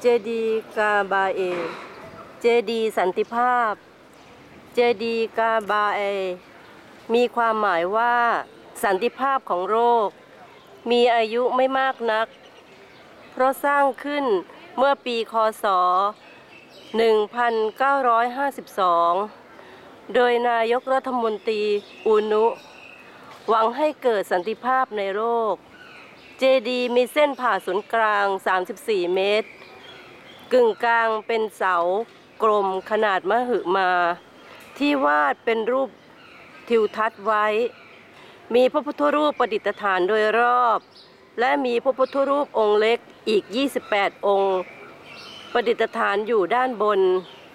เจดีย์กาบาเอเจดีย์สันติภาพเจดีย์กาบาเอมีความหมายว่าสันติภาพของโลกมีอายุไม่มากนักเพราะสร้างขึ้นเมื่อปีค.ศ. 1952 โดยนายกรัฐมนตรีอูนุหวังให้เกิดสันติภาพในโลกเจดีย์มีเส้นผ่าศูนย์กลาง34 เมตรกึ่งกลางเป็นเสากลมขนาดมหึมาที่วาดเป็นรูปทิวทัศน์ไว้มีพระพุทธรูปประดิษฐานโดยรอบและมีพระพุทธรูปองค์เล็กอีก28 องค์ประดิษฐานอยู่ด้านบน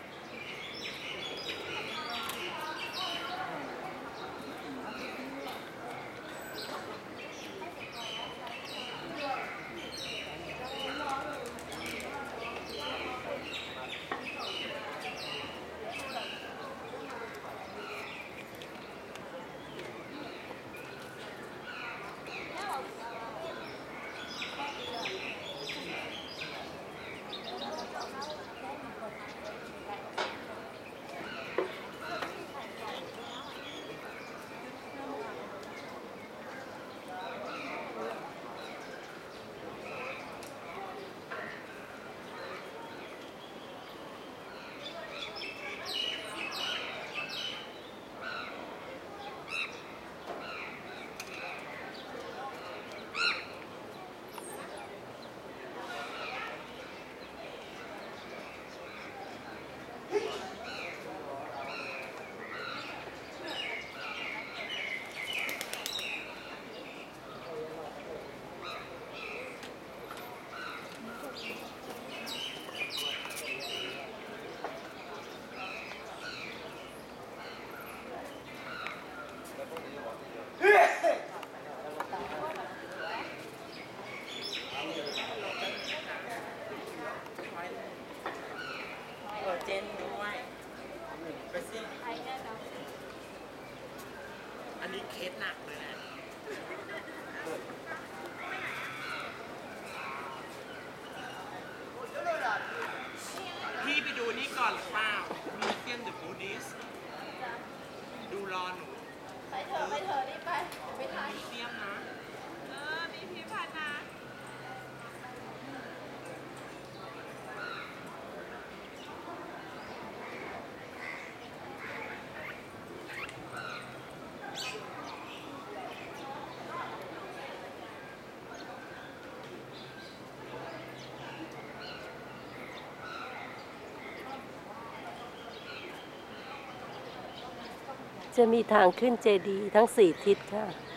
เจนด้วยไปสิอันนี้เคสหนักเลยนะพี่ไปดูนี่ก่อนหรือเปล่ามิวเซียมเดอะบูดิสดูรอหนูไปเถอะรีบไปถ่ายมิวเซียมนะมีพิพิธภัณฑ์นะจะมีทางขึ้นเจดีย์ทั้ง4 ทิศค่ะ